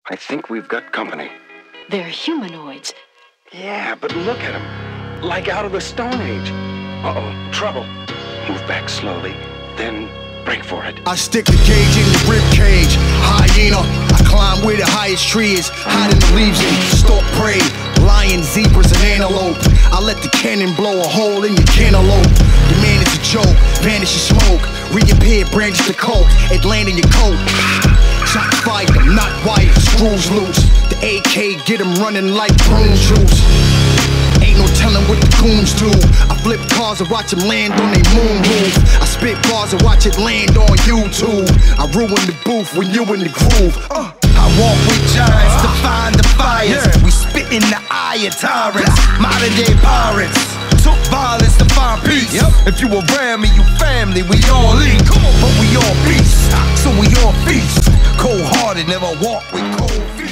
I think we've got company. They're humanoids. Yeah, but look at them. Like out of the Stone Age. Uh-oh, trouble. Move back slowly, then break for it. I stick the gauge in the rib cage. Hyena, I climb where the highest tree is. Hide in the leaves and stalk prey. Lion, zebras, and antelope. I let the cannon blow a hole in your cantaloupe. The man is a joke, vanish in smoke. Reappear, branches the coke, it land in your coat. Shot fight, I'm not white, screws loose. The AK get them running like prune juice. Ain't no telling what the goons do. I flip cars and watch them land on they moon roof. I spit bars and watch it land on YouTube. I ruin the booth when you in the groove. I walk with giants, define the fires. We spit in the eye of tyrants, modern day pirates. Took violence to find peace. If you around me, you family, we all eat. But we all beasts, so we all feast. Cold hearted, never walk with cold feet.